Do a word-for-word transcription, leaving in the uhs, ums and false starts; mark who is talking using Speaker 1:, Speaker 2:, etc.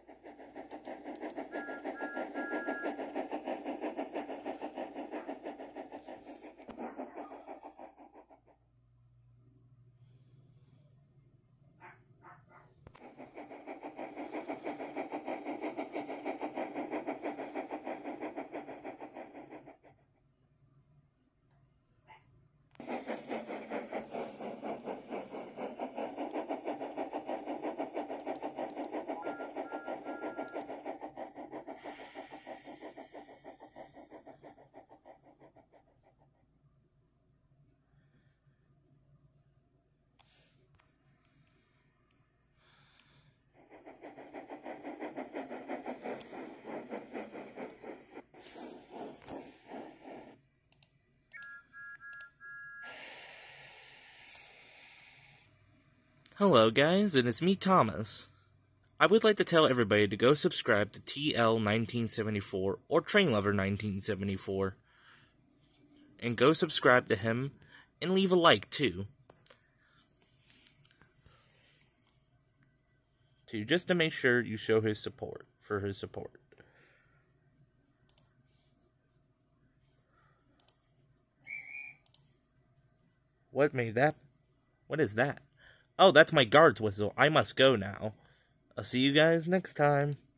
Speaker 1: Hello guys, and it's me, Thomas. I would like to tell everybody to go subscribe to T L nineteen seventy-four or Train Lover nineteen seventy-four. And go subscribe to him and leave a like too. To just to make sure you show his support for his support. What made that? What is that? Oh, that's my guard's whistle. I must go now. I'll see you guys next time.